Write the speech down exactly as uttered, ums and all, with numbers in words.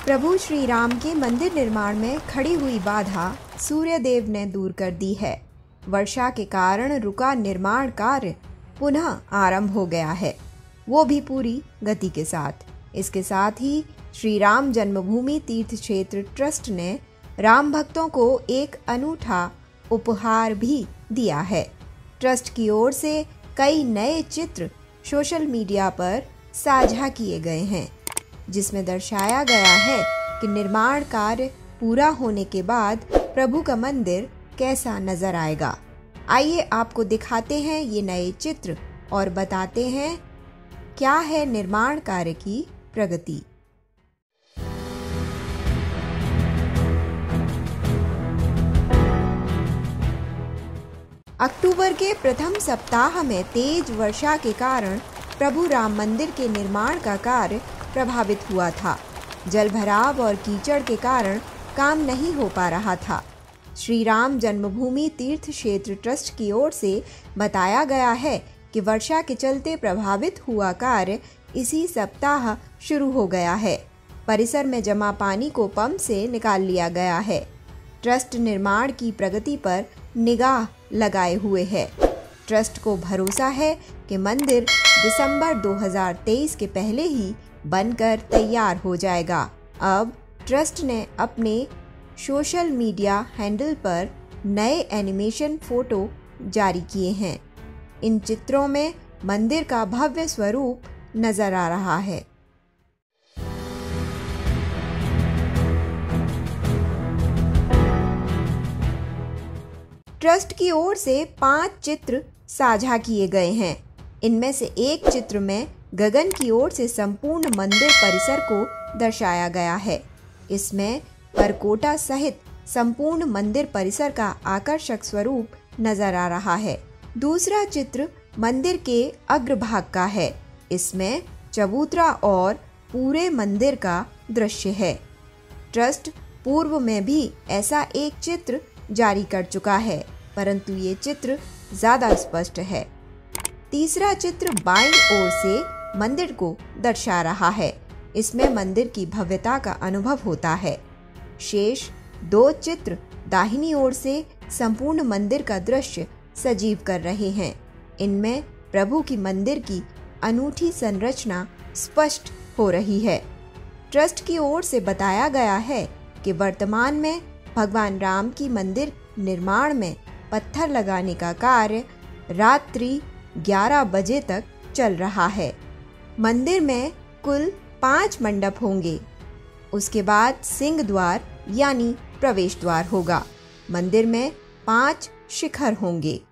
प्रभु श्री राम के मंदिर निर्माण में खड़ी हुई बाधा सूर्यदेव ने दूर कर दी है। वर्षा के कारण रुका निर्माण कार्य पुनः आरंभ हो गया है, वो भी पूरी गति के साथ। इसके साथ ही श्री राम जन्मभूमि तीर्थ क्षेत्र ट्रस्ट ने राम भक्तों को एक अनूठा उपहार भी दिया है। ट्रस्ट की ओर से कई नए चित्र सोशल मीडिया पर साझा किए गए हैं, जिसमें दर्शाया गया है कि निर्माण कार्य पूरा होने के बाद प्रभु का मंदिर कैसा नजर आएगा। आइए आपको दिखाते हैं ये नए चित्र और बताते हैं क्या है निर्माण कार्य की प्रगति। अक्टूबर के प्रथम सप्ताह में तेज वर्षा के कारण प्रभु राम मंदिर के निर्माण का कार्य प्रभावित हुआ था। जलभराव और कीचड़ के कारण काम नहीं हो पा रहा था। श्री राम जन्मभूमि तीर्थ क्षेत्र ट्रस्ट की ओर से बताया गया है कि वर्षा के चलते प्रभावित हुआ कार्य इसी सप्ताह शुरू हो गया है। परिसर में जमा पानी को पंप से निकाल लिया गया है। ट्रस्ट निर्माण की प्रगति पर निगाह लगाए हुए है। ट्रस्ट को भरोसा है कि मंदिर दिसंबर दो हज़ार तेईस के पहले ही बनकर तैयार हो जाएगा। अब ट्रस्ट ने अपने सोशल मीडिया हैंडल पर नए एनिमेशन फोटो जारी किए हैं। इन चित्रों में मंदिर का भव्य स्वरूप नजर आ रहा है। ट्रस्ट की ओर से पांच चित्र साझा किए गए हैं। इनमें से एक चित्र में गगन की ओर से संपूर्ण मंदिर परिसर को दर्शाया गया है। इसमें परकोटा सहित संपूर्ण मंदिर परिसर का आकर्षक स्वरूप नजर आ रहा है। दूसरा चित्र मंदिर के अग्रभाग का है। इसमें चबूतरा और पूरे मंदिर का दृश्य है। ट्रस्ट पूर्व में भी ऐसा एक चित्र जारी कर चुका है, परंतु ये चित्र ज्यादा स्पष्ट है। तीसरा चित्र बाईं ओर से मंदिर को दर्शा रहा है। इसमें मंदिर की भव्यता का अनुभव होता है। शेष दो चित्र दाहिनी ओर से संपूर्ण मंदिर का दृश्य सजीव कर रहे हैं। इनमें प्रभु की मंदिर की अनूठी संरचना स्पष्ट हो रही है। ट्रस्ट की ओर से बताया गया है कि वर्तमान में भगवान राम की मंदिर निर्माण में पत्थर लगाने का कार्य रात्रि ग्यारह बजे तक चल रहा है। मंदिर में कुल पांच मंडप होंगे। उसके बाद सिंह द्वार यानी प्रवेश द्वार होगा। मंदिर में पांच शिखर होंगे।